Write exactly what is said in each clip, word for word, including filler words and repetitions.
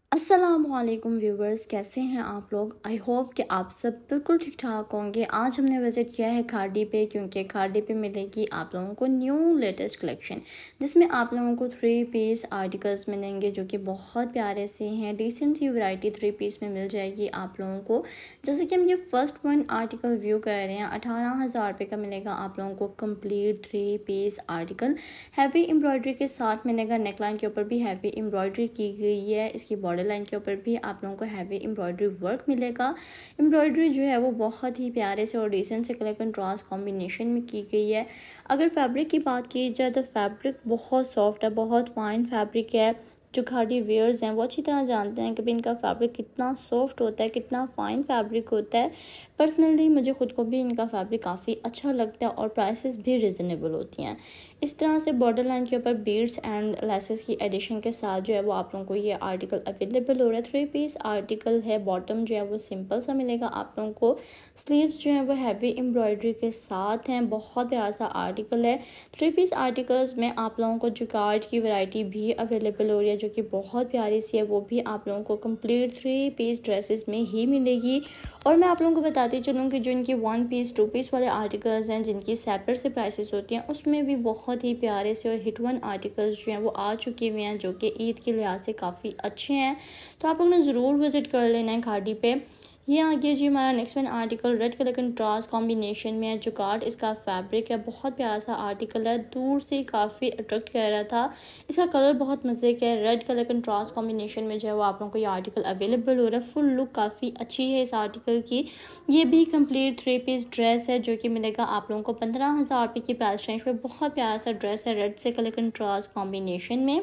अस्सलामुअलैकुम व्यूवर्स, कैसे हैं आप लोग। आई होप कि आप सब बिल्कुल ठीक ठाक होंगे। आज हमने विज़िट किया है खाड़ी पे, क्योंकि खाड़ी पे मिलेगी आप लोगों को न्यू लेटेस्ट कलेक्शन, जिसमें आप लोगों को थ्री पीस आर्टिकल्स मिलेंगे जो कि बहुत प्यारे से हैं। डिसेंट सी वैरायटी थ्री पीस में मिल जाएगी आप लोगों को। जैसे कि हम ये फर्स्ट वन आर्टिकल व्यू कर रहे हैं, अठारह हज़ार रुपये का मिलेगा आप लोगों को complete three piece article. Heavy embroidery के साथ मिलेगा। नेकलाइन के ऊपर भी हैवी एम्ब्रॉयडरी की गई है। इसकी बॉर्डर लाइन के ऊपर भी आप लोगों को हैवी एम्ब्रॉयडरी वर्क मिलेगा। एम्ब्रॉयडरी जो है वो बहुत ही प्यारे से और डिसेंट से कलर कंट्रास्ट कॉम्बिनेशन में की गई है। अगर फैब्रिक की बात की जाए तो फैब्रिक बहुत सॉफ्ट है, बहुत फाइन फैब्रिक है। जो खाड़ी वेयर्स हैं वो अच्छी तरह जानते हैं कि भाई इनका फैब्रिक कितना सॉफ्ट होता है, कितना फाइन फैब्रिक होता है। पर्सनली मुझे खुद को भी इनका फैब्रिक काफ़ी अच्छा लगता है और प्राइसेस भी रिजनेबल होती हैं। इस तरह से बॉर्डर लाइन के ऊपर बीड्स एंड लेसेस की एडिशन के साथ जो है वो आप लोगों को ये आर्टिकल अवेलेबल हो रहा है। थ्री पीस आर्टिकल है। बॉटम जो है वो सिंपल सा मिलेगा आप लोगों को। स्लीव्स जो है वो हैवी एम्ब्रॉयडरी के साथ हैं। बहुत प्यारा सा आर्टिकल है। थ्री पीस आर्टिकल्स में आप लोगों को जुगाड़ की वैरायटी भी अवेलेबल हो रही है जो कि बहुत प्यारी सी है। वो भी आप लोगों को कंप्लीट थ्री पीस ड्रेसेस में ही मिलेगी। और मैं आप लोगों को बताती चलूँ कि जो इनकी वन पीस टू पीस वाले आर्टिकल्स हैं जिनकी सेपरेट से प्राइसेस होती हैं, उसमें भी बहुत ही प्यारे से और हिट वन आर्टिकल्स जो हैं वो आ चुके हुए हैं जो कि ईद के लिहाज से काफ़ी अच्छे हैं। तो आप लोगों ने ज़रूर विज़िट कर लेना है खाड़ी पे। ये आ गया जी हमारा next one article. Red colour contrast combination में है। जुगाड़ इसका फैब्रिक है। बहुत प्यारा सा आर्टिकल है। दूर से काफ़ी अट्रैक्ट कर रहा था। इसका कलर बहुत मज़े का है। रेड कलर कंट्रास्ट कॉम्बिनेशन में जो है वो आप लोगों को ये आर्टिकल अवेलेबल हो रहा है। फुल लुक काफ़ी अच्छी है इस आर्टिकल की। ये भी कंप्लीट थ्री पीस ड्रेस है जो कि मिलेगा आप लोगों को पंद्रह हज़ार रुपये की प्राइस रेंज पे। बहुत प्यारा सा ड्रेस है रेड से कलर कंट्रास्ट कॉम्बिनेशन में।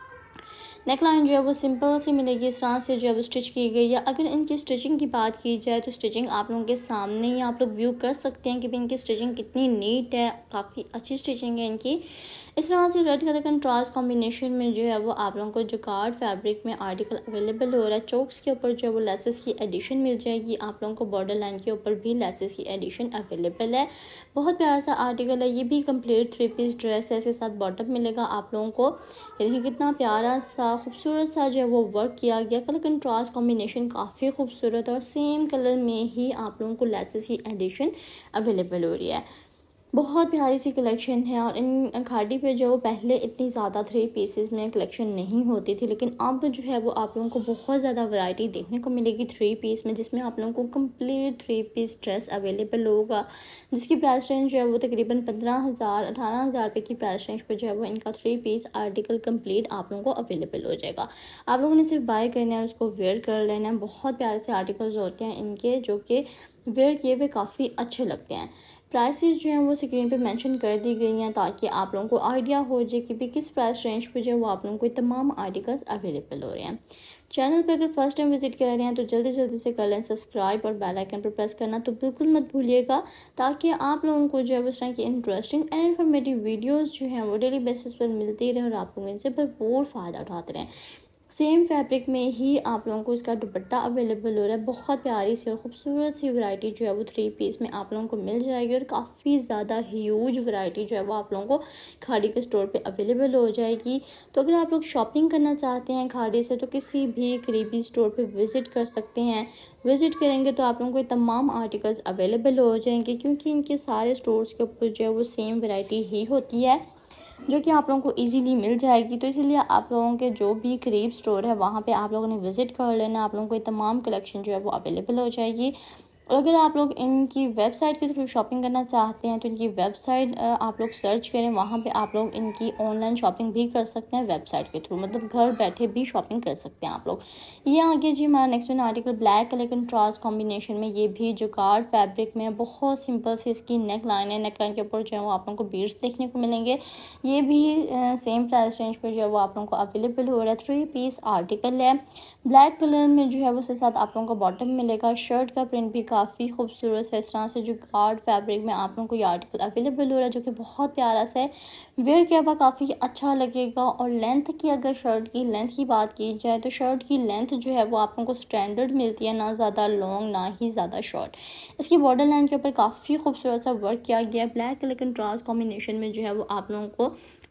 नेकलाइन जो है वो सिंपल सी मिलेगी। इस तरह से जो है वो स्टिच की गई है। अगर इनकी स्टिचिंग की बात की जाए तो स्टिचिंग आप लोगों के सामने ही आप लोग व्यू कर सकते हैं कि भाई इनकी स्टिचिंग कितनी नीट है। काफ़ी अच्छी स्टिचिंग है इनकी। इस तरह से रेड कलर कंट्रास्ट कॉम्बिनेशन में जो है वो आप लोगों को जुगाड़ फैब्रिक में आर्टिकल अवेलेबल हो रहा है। चोक्स के ऊपर जो है वो लेसेस की एडिशन मिल जाएगी आप लोगों को। बॉर्डर लाइन के ऊपर भी लेसेस की एडिशन अवेलेबल है। बहुत प्यारा सा आर्टिकल है। ये भी कंप्लीट थ्री पीस ड्रेस है। इसके साथ बॉटम मिलेगा आप लोगों को। देखिए कितना प्यारा सा खूबसूरत सा जो है वो वर्क किया गया। कलर कंट्रास्ट कॉम्बिनेशन काफ़ी खूबसूरत और सेम कलर में ही आप लोगों को लेसेस की एडिशन अवेलेबल हो रही है। बहुत प्यारी सी कलेक्शन है। और इन खाड़ी पे जो पहले इतनी ज़्यादा थ्री पीसेस में कलेक्शन नहीं होती थी, लेकिन अब जो है वो आप लोगों को बहुत ज़्यादा वैरायटी देखने को मिलेगी थ्री पीस में, जिसमें आप लोगों को complete three piece dress available होगा जिसकी प्राइस रेंज जो है वो तकरीबन पंद्रह हज़ार अठारह हज़ार रुपये की प्राइस रेंज पर जो है वो इनका थ्री पीस आर्टिकल कंप्लीट आप लोगों को अवेलेबल हो जाएगा। आप लोगों ने सिर्फ बाय करना है और उसको वेयर कर लेना है। बहुत प्यारे से आर्टिकल्स होते हैं इनके जो कि वेयर किए हुए काफ़ी अच्छे लगते हैं। प्राइसेस जो हैं वो स्क्रीन पे मेंशन कर दी गई हैं ताकि आप लोगों को आइडिया हो जाए कि भी किस प्राइस रेंज पे जो है वो आप लोगों को तमाम आर्टिकल्स अवेलेबल हो रहे हैं। चैनल पे अगर फर्स्ट टाइम विजिट कर रहे हैं तो जल्दी जल्दी से कर लें सब्सक्राइब और बेल आइकन पर प्रेस करना तो बिल्कुल मत भूलिएगा, ताकि आप लोगों को जो है उस तरह की इंटरेस्टिंग एंड इन्फॉर्मेटिव वीडियोज़ जो हैं वो डेली बेसिस पर मिलती रहें और आप लोग इनसे भरपूर फ़ायदा उठाते रहें। सेम फैब्रिक में ही आप लोगों को इसका दुपट्टा अवेलेबल हो रहा है। बहुत प्यारी सी और खूबसूरत सी वैरायटी जो है वो थ्री पीस में आप लोगों को मिल जाएगी और काफ़ी ज़्यादा ह्यूज वैरायटी जो है वो आप लोगों को खाड़ी के स्टोर पे अवेलेबल हो जाएगी। तो अगर आप लोग शॉपिंग करना चाहते हैं खाड़ी से तो किसी भी करीबी स्टोर पे विज़िट कर सकते हैं। विज़िट करेंगे तो आप लोगों को तमाम आर्टिकल्स अवेलेबल हो जाएंगे, क्योंकि इनके सारे स्टोर्स के ऊपर जो है वो सेम वैरायटी ही होती है जो कि आप लोगों को इजीली मिल जाएगी। तो इसीलिए आप लोगों के जो भी करीब स्टोर है वहाँ पे आप लोगों ने विज़िट कर लेना। आप लोगों को ये तमाम कलेक्शन जो है वो अवेलेबल हो जाएगी। और अगर आप लोग इनकी वेबसाइट के थ्रू शॉपिंग करना चाहते हैं तो इनकी वेबसाइट आप लोग सर्च करें। वहाँ पे आप लोग इनकी ऑनलाइन शॉपिंग भी कर सकते हैं वेबसाइट के थ्रू, मतलब घर बैठे भी शॉपिंग कर सकते हैं आप लोग। ये आगे जी हमारा next one article black colour contrast combination में। ये भी जुगाड़ फैब्रिक में बहुत सिंपल सी इसकी नेक लाइन है। नेक लाइन के ऊपर जो है वो आप लोगों को बीड्स देखने को मिलेंगे। ये भी सेम प्राइस रेंज पर जो है वो आप लोगों को अवेलेबल हो रहा है। थ्री पीस आर्टिकल है। ब्लैक कलर में जो है वो उसके साथ आप लोगों को बॉटम मिलेगा। शर्ट का प्रिंट भी काफ़ी खूबसूरत है। इस तरह से जो गार्ड फैब्रिक में आप लोगों को ये आर्टिकल अवेलेबल हो रहा है जो कि बहुत प्यारा सा है। वेयर किया हुआ काफ़ी अच्छा लगेगा। और लेंथ की अगर शर्ट की लेंथ की बात की जाए तो शर्ट की लेंथ जो है वो आप लोगों को स्टैंडर्ड मिलती है, ना ज़्यादा लॉन्ग ना ही ज़्यादा शॉर्ट। इसकी बॉर्डर लाइन के ऊपर काफ़ी खूबसूरत सा वर्क किया गया है। ब्लैक कलर कंट्रास्ट कॉम्बिनेशन में जो है वो आप लोगों को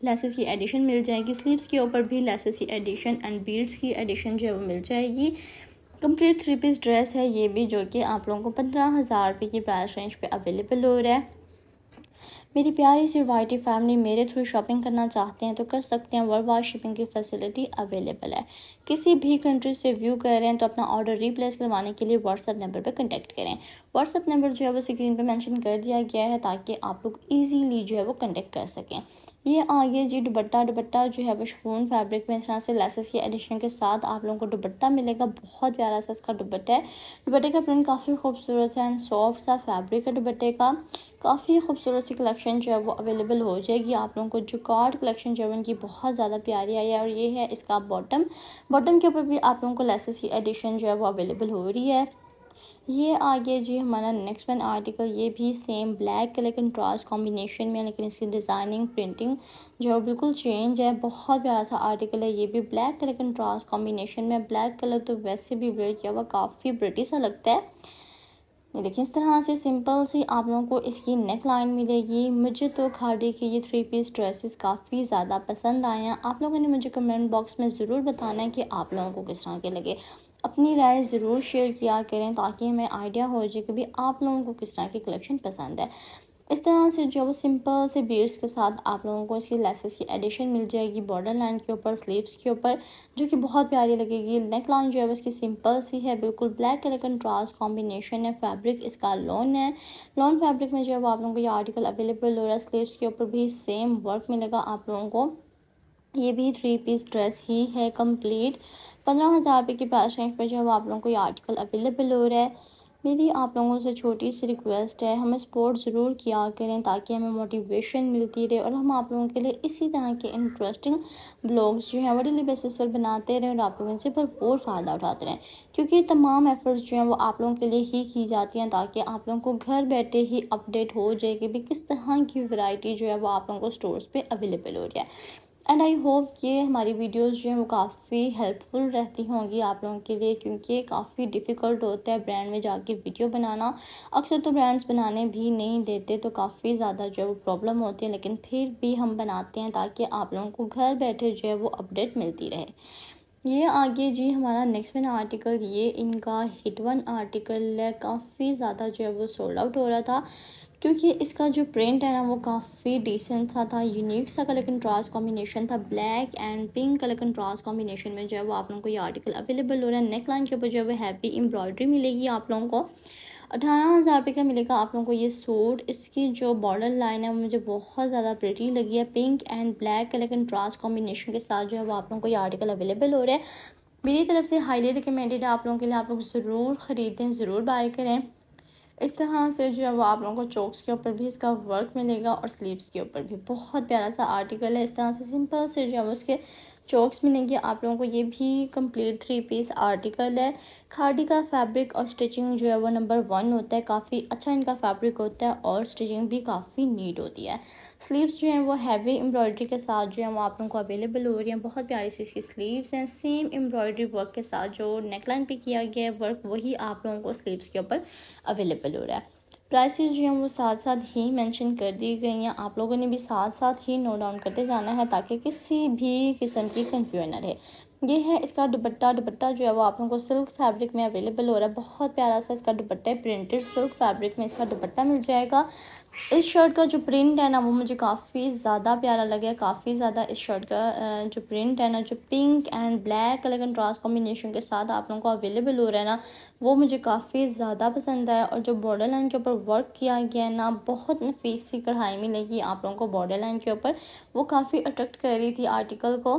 लेसेस की एडिशन मिल जाएगी। स्लीव्स के ऊपर भी लेसेस की एडिशन एंड बीड्स की एडिशन जो है वो मिल जाएगी। कंप्लीट थ्री पीस ड्रेस है ये भी, जो कि आप लोगों को पंद्रह हज़ार रुपये की प्राइस रेंज पे अवेलेबल हो रहा है। मेरी प्यारी सी वाइटी फैमिली मेरे थ्रू शॉपिंग करना चाहते हैं तो कर सकते हैं। वर्ल्ड वाइड शिपिंग की फैसिलिटी अवेलेबल है। किसी भी कंट्री से व्यू कर रहे हैं तो अपना ऑर्डर रिप्लेस करवाने के लिए व्हाट्सअप नंबर पर कॉन्टैक्ट करें। व्हाट्सअप नंबर जो है वो स्क्रीन पे मेंशन कर दिया गया है ताकि आप लोग इजीली जो है वो कॉन्टैक्ट कर सकें। ये आगे जी दुपट्टा दुपट्टा जो है वो शिफॉन फैब्रिक में इस तरह से लेसेस की एडिशन के साथ आप लोगों को दुपट्टा मिलेगा। बहुत प्यारा सा इसका दुपट्टा है। दुपट्टे का प्रिंट काफ़ी खूबसूरत है एंड सॉफ्ट सा फैब्रिक है दुपट्टे का। काफ़ी खूबसूरत सी कलेक्शन जो है वो अवेलेबल हो जाएगी आप लोगों को। जुकार्ड कलेक्शन जो है उनकी बहुत ज़्यादा प्यारी आई है। और ये है इसका बॉटम। बॉटम के ऊपर भी आप लोगों को लेसेस की एडिशन जो है वो अवेलेबल हो रही है। ये आगे जी हमारा नेक्स्ट वन आर्टिकल, ये भी same black colour contrast combination में, लेकिन इसकी डिज़ाइनिंग प्रिंटिंग जो है बिल्कुल चेंज है। बहुत प्यारा सा आर्टिकल है। ये भी ब्लैक कलर कंट्रास्ट कॉम्बिनेशन में। ब्लैक कलर तो वैसे भी वेयर किया हुआ काफ़ी प्रिटी सा लगता है। ये देखिए इस तरह से सिंपल सी आप लोगों को इसकी नेक लाइन मिलेगी। मुझे तो खाड़ी के ये थ्री पीस ड्रेसेस काफ़ी ज़्यादा पसंद आए हैं। आप लोगों ने मुझे कमेंट बॉक्स में ज़रूर बताना है कि आप लोगों को किस तरह के लगे। अपनी राय ज़रूर शेयर किया करें ताकि हमें आइडिया हो जाए कि भाई आप लोगों को किस तरह की कलेक्शन पसंद है। इस तरह से जो वो सिंपल से बीड्स के साथ आप लोगों को इसकी लेसेस की एडिशन मिल जाएगी बॉर्डर लाइन के ऊपर, स्लीव्स के ऊपर, जो कि बहुत प्यारी लगेगी। नेक लाइन जो है वो इसकी सिंपल सी है, बिल्कुल ब्लैक कलर कंट्रास्ट कॉम्बिनेशन है। फैब्रिक इसका लॉन है। लॉन फैब्रिक में जो है वो आप लोगों को ये आर्टिकल अवेलेबल हो रहा है। स्लीव्स के ऊपर भी सेम वर्क मिलेगा आप लोगों को। ये भी थ्री पीस ड्रेस ही है कंप्लीट। पंद्रह हज़ार रुपये की प्राइस रेंज पर जो है वो आप लोगों को ये आर्टिकल अवेलेबल हो रहा है। मेरी आप लोगों से छोटी सी रिक्वेस्ट है, हमें सपोर्ट ज़रूर किया करें ताकि हमें मोटिवेशन मिलती रहे और हम आप लोगों के लिए इसी तरह के इंटरेस्टिंग ब्लॉग्स जो हैं वो डेली बेसिस पर बनाते रहें और आप लोगों से भरपूर फ़ायदा उठाते रहें, क्योंकि तमाम एफर्ट्स जो हैं वो आप लोगों के लिए ही की जाती हैं ताकि आप लोगों को घर बैठे ही अपडेट हो जाए कि भी किस तरह की वैरायटी जो है वो आप लोगों को स्टोर्स पे अवेलेबल हो रही है। एंड आई होप कि हमारी वीडियोस जो हैं वो काफ़ी हेल्पफुल रहती होंगी आप लोगों के लिए, क्योंकि काफ़ी डिफ़िकल्ट होता है ब्रांड में जाके वीडियो बनाना। अक्सर तो ब्रांड्स बनाने भी नहीं देते तो काफ़ी ज़्यादा जो है वो प्रॉब्लम होती है, लेकिन फिर भी हम बनाते हैं ताकि आप लोगों को घर बैठे जो है वो अपडेट मिलती रहे। ये आगे जी हमारा नेक्स्ट वन आर्टिकल, ये इनका हिट वन आर्टिकल है। काफ़ी ज़्यादा जो है वो सोल्ड आउट हो रहा था क्योंकि इसका जो प्रिंट है ना वो काफ़ी डिसेंट सा था, यूनिक सा कलर कंट्रास्ट कॉम्बिनेशन था। Black and pink colour contrast combination में जो है वो आप लोगों को ये आर्टिकल अवेलेबल हो रहा है। नेक लाइन के ऊपर जो है वो हैवी एम्ब्रॉयडरी मिलेगी आप लोगों को। अठारह हज़ार रुपये का मिलेगा आप लोगों को ये सूट। इसकी जो बॉर्डर लाइन है वो मुझे बहुत ज़्यादा प्रिटी लगी है। Pink and black colour contrast combination के साथ जो है वो आप लोगों को ये आर्टिकल अवेलेबल हो रहा है। मेरी तरफ से हाईली रिकमेंडेड है आप लोगों के लिए। आप लोग ज़रूर ख़रीदें, ज़रूर बाय करें। इस तरह से जो है वो आप लोगों को चोक्स के ऊपर भी इसका वर्क मिलेगा और स्लीव्स के ऊपर भी। बहुत प्यारा सा आर्टिकल है। इस तरह से सिंपल से जो है वो उसके चोक्स मिलेंगे आप लोगों को। ये भी कंप्लीट थ्री पीस आर्टिकल है। खादी का फैब्रिक और स्टिचिंग जो है वो नंबर वन होता है। काफ़ी अच्छा इनका फैब्रिक होता है और स्टिचिंग भी काफ़ी नीट होती है। स्लीव्स जो हैं वो हैवी एम्ब्रॉयडरी के साथ जो है वो आप लोगों को अवेलेबल हो रही हैं। बहुत प्यारी सी इसकी स्लीव्स हैं। सेम एम्ब्रॉयडरी वर्क के साथ जो नेकलाइन पे किया गया है वर्क, वही आप लोगों को स्लीव्स के ऊपर अवेलेबल हो रहा है। प्राइसेस जो हैं वो साथ साथ ही मेंशन कर दी गई हैं। आप लोगों ने भी साथ साथ ही नोट डाउन करते जाना है ताकि किसी भी किस्म की कन्फ्यूजन न रहे। ये है इसका दुपट्टा। दुपट्टा जो है वो आप लोगों को सिल्क फैब्रिक में अवेलेबल हो रहा है। बहुत प्यारा सा इसका दुपट्टा है। प्रिंटेड सिल्क फैब्रिक में इसका दुपट्टा मिल जाएगा। इस शर्ट का जो प्रिंट है ना वो मुझे काफ़ी ज़्यादा प्यारा लगा। काफ़ी ज़्यादा इस शर्ट का जो प्रिंट है ना, जो pink and black colour contrast combination के साथ आप लोगों को अवेलेबल हो रहा है ना, वो मुझे काफ़ी ज़्यादा पसंद आया। और जो बॉर्डर लाइन के ऊपर वर्क किया गया है ना, बहुत नफीस सी कढ़ाई मिलेगी आप लोगों को बॉर्डर लाइन के ऊपर। वो काफ़ी अट्रैक्ट कर रही थी आर्टिकल को।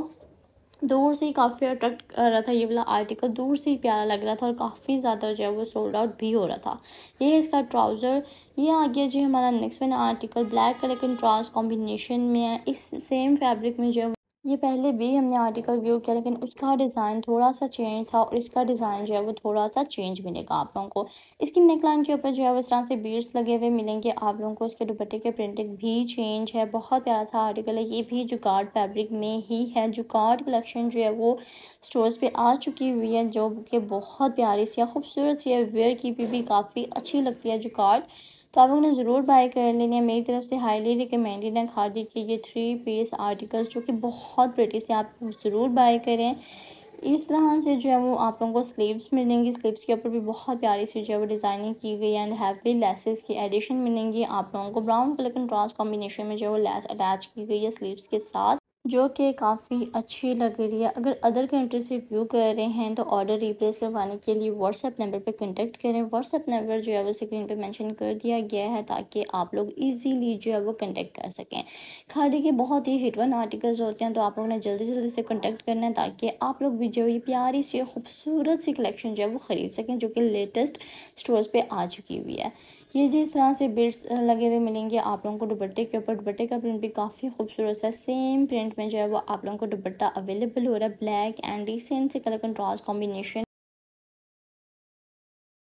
दूर से ही काफ़ी अट्रैक्ट कर रहा था ये वाला आर्टिकल। दूर से ही प्यारा लग रहा था और काफ़ी ज़्यादा जो है वो सोल्ड आउट भी हो रहा था। ये है इसका ट्राउज़र। ये आ गया जी हमारा next one article. Black colour contrast combination में है। इस सेम फैब्रिक में जो है ये पहले भी हमने आर्टिकल व्यू किया, लेकिन उसका डिज़ाइन थोड़ा सा चेंज था और इसका डिज़ाइन जो है वो थोड़ा सा चेंज मिलेगा आप लोगों को। इसकी नेकलाइन के ऊपर जो है वो इस तरह से बीड्स लगे हुए मिलेंगे आप लोगों को। इसके दुपट्टे के प्रिंटिंग भी चेंज है। बहुत प्यारा सा आर्टिकल है। ये भी जुगाड़ फैब्रिक में ही है। जुगाड़ कलेक्शन जो है वो स्टोर्स पे आ चुकी हुई है, जो कि बहुत प्यारी सी खूबसूरत सी है। वेयर की भी, भी काफ़ी अच्छी लगती है जुगाड़। तो आप लोगों ने ज़रूर बाय कर लेनी है। मेरी तरफ से हाईली रिकमेंडेड है खादी के ये थ्री पीस आर्टिकल्स जो कि बहुत प्रिटी से, आप ज़रूर बाय करें। इस तरह से जो है वो आप लोगों को स्लीव्स मिलेंगी, स्लीव्स के ऊपर भी बहुत प्यारी सी जो है वो डिज़ाइनिंग की गई है एंड हैवी लेसेस की एडिशन मिलेंगी आप लोगों को। ब्राउन कलर कंट्रास्ट कॉम्बिनेशन में जो है वो लेस अटैच की गई है स्लीव्स के साथ, जो कि काफ़ी अच्छी लग रही है। अगर अदर कंट्री से व्यू कर रहे हैं तो ऑर्डर रिप्लेस करवाने के लिए व्हाट्सएप नंबर पे कांटेक्ट करें। व्हाट्सएप नंबर जो है वो स्क्रीन पे मेंशन कर दिया गया है ताकि आप लोग इजीली जो है वो कांटेक्ट कर सकें। खादी के बहुत ही हिट वन आर्टिकल्स होते हैं तो आप लोगों ने जल्दी जल्दी से कांटेक्ट करना है ताकि आप लोग भी जो ये प्यारी सी खूबसूरत सी कलेक्शन जो है वो ख़रीद सकें जो कि लेटेस्ट स्टोर्स पे आ चुकी हुई है। ये जिस तरह से बिट्स लगे हुए मिलेंगे आप लोगों को दुपट्टे के ऊपर। दुपट्टे का प्रिंट भी काफ़ी खूबसूरत है। सेम प्रिंट में जो है वो आप लोगों को दुपट्टा अवेलेबल हो रहा है, ब्लैक एंड डिसेंट से कलर कंट्रास्ट कॉम्बिनेशन